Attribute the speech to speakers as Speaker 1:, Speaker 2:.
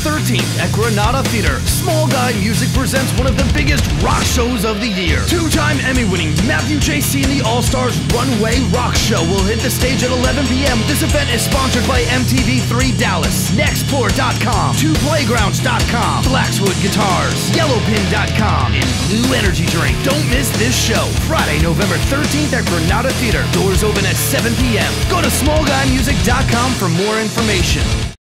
Speaker 1: 13th at Granada Theater, Small Guy Music presents one of the biggest rock shows of the year. Two-time Emmy-winning Matthew JC and the ALLSTARS Runway Rock Show will hit the stage at 11 p.m. This event is sponsored by MTV3 Dallas, Nextport.com, TwoPlaygrounds.com, Blackswood Guitars, Yellowpin.com, and Blue Energy Drink. Don't miss this show, Friday, November 13th at Granada Theater. Doors open at 7 p.m. Go to SmallGuyMusic.com for more information.